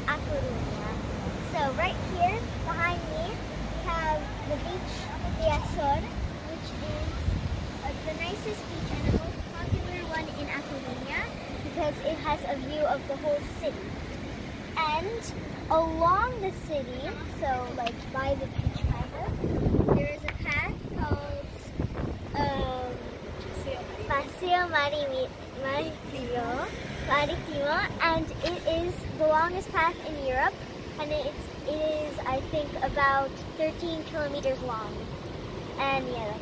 A Coruña. So right here behind me we have the beach de Azor, which is the nicest beach and the most popular one in A Coruña because it has a view of the whole city. And along the city, so like by the beach kind of, there is a path called Paseo Marítimo, and it is the longest path in Europe, and it is I think about 13 kilometers long. And yeah,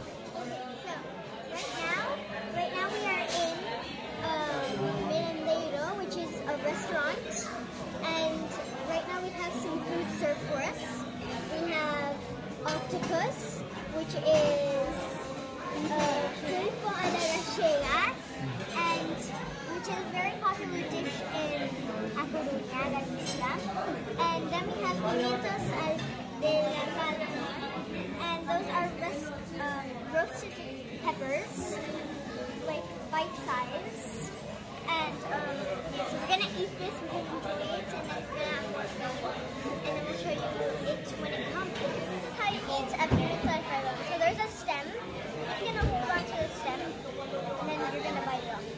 right now we are in Merendero, which is a restaurant, and right now we have some food served for us. We have octopus, which is pulpo a la gallega, and which is a very popular dish in A Coruña, la isla. And then we have pimientos de la palma, and those are roasted peppers, like bite size. And so we're gonna eat this, we're gonna enjoy it, and then we'll show you it when it comes. This is how you eat a pimiento de palma. So there's a stem. You're gonna hold on to the stem, and then you're gonna bite it off.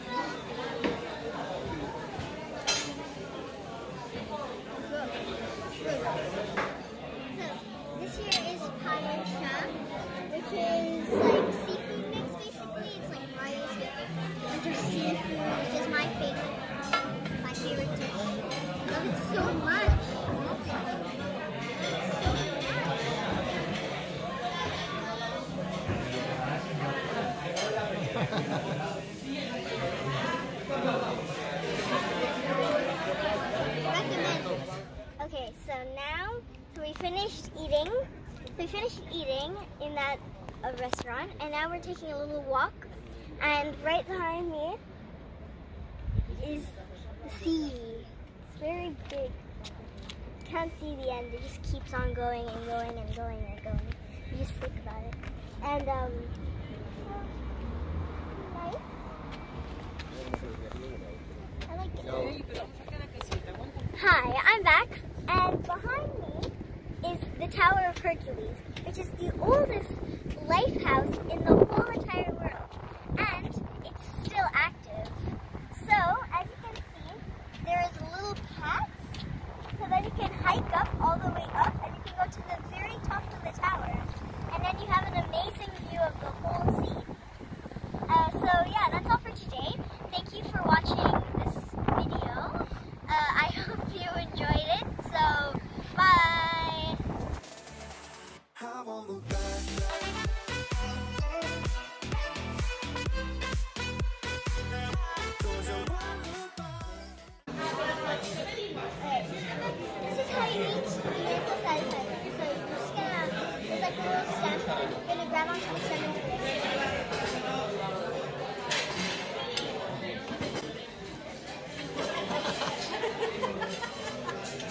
So this here is paella, which is like seafood mix basically. It's like rice with a bunch of seafood, which is my favorite dish. I love it so much. Recommend. Okay, so now we finished eating. We finished eating in that restaurant, and now we're taking a little walk. And right behind me is the sea. It's very big. You can't see the end. It just keeps on going and going and going and going. You just think about it. And nice. I like it. Hi, I'm back, and behind me is the Tower of Hercules, which is the oldest lighthouse in the whole entire world, and it's still active. So, as you can see, there is a little path, so that you can hike up all the way up, and you can go to the very top of the tower, and then you have an amazing view of the whole sea. So yeah, that's all for today. Thank you for watching this video. I hope you enjoyed it, so bye! This is how you eat pimientos al palma. So you're just gonna, there's like a little stem, you're gonna grab onto the stem